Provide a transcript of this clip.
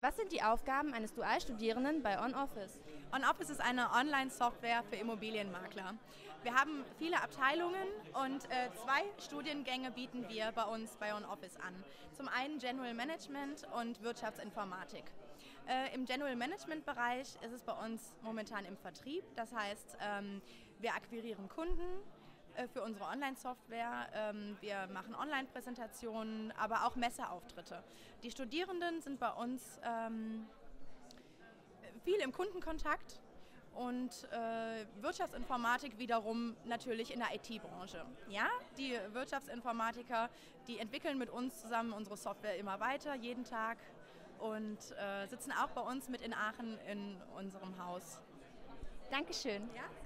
Was sind die Aufgaben eines Dualstudierenden bei OnOffice? OnOffice ist eine Online-Software für Immobilienmakler. Wir haben viele Abteilungen und zwei Studiengänge bieten wir bei uns bei OnOffice an. Zum einen General Management und Wirtschaftsinformatik. Im General Management Bereich ist es bei uns momentan im Vertrieb. Das heißt, wir akquirieren Kunden für unsere Online-Software. Wir machen Online-Präsentationen, aber auch Messeauftritte. Die Studierenden sind bei uns viel im Kundenkontakt und Wirtschaftsinformatik wiederum natürlich in der IT-Branche. Ja, die Wirtschaftsinformatiker, die entwickeln mit uns zusammen unsere Software immer weiter, jeden Tag und sitzen auch bei uns mit in Aachen in unserem Haus. Dankeschön. Ja?